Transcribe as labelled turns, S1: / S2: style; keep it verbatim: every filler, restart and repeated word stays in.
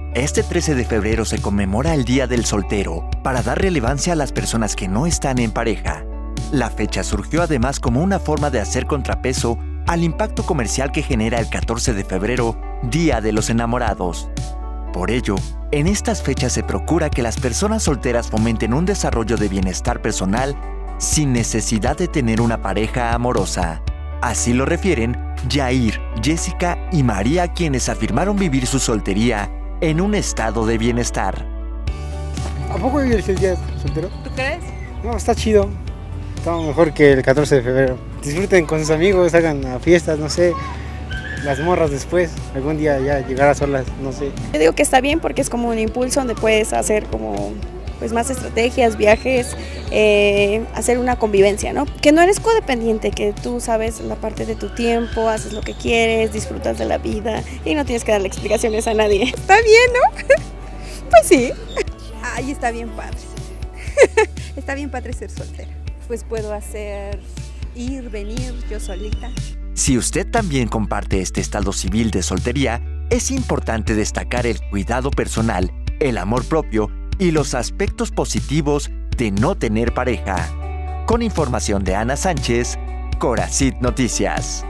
S1: Este trece de febrero se conmemora el Día del Soltero para dar relevancia a las personas que no están en pareja. La fecha surgió además como una forma de hacer contrapeso al impacto comercial que genera el catorce de febrero, Día de los Enamorados. Por ello, en estas fechas se procura que las personas solteras fomenten un desarrollo de bienestar personal sin necesidad de tener una pareja amorosa. Así lo refieren Jair, Jessica y María, quienes afirmaron vivir su soltería en un estado de bienestar.
S2: ¿A poco vives el día soltero?
S3: ¿Tú crees?
S2: No, está chido. Está mejor que el catorce de febrero. Disfruten con sus amigos, hagan a fiestas, no sé. Las morras después, algún día ya llegar a solas, no sé.
S4: Yo digo que está bien porque es como un impulso donde puedes hacer como pues más estrategias, viajes, eh, hacer una convivencia, ¿no? Que no eres codependiente, que tú sabes la parte de tu tiempo, haces lo que quieres, disfrutas de la vida y no tienes que darle explicaciones a nadie.
S3: Está bien, ¿no? Pues sí. Ay, está bien padre. Está bien padre ser soltera. Pues puedo hacer ir, venir yo solita.
S1: Si usted también comparte este estado civil de soltería, es importante destacar el cuidado personal, el amor propio y los aspectos positivos de no tener pareja. Con información de Ana Sánchez, Coracit Noticias.